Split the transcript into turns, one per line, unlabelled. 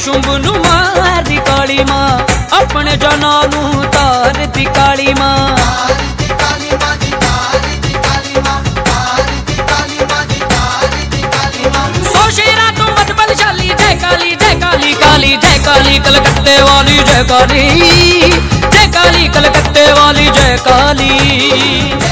शुंभ नु मार दी काली मां, अपने जना नू तार दी काली मां। सो शेरा तू मत बलशाली, जय काली जय काली काली, जय काली कलकत्ते वाली जय काली, जय काली कलकत्ते वाली जय काली।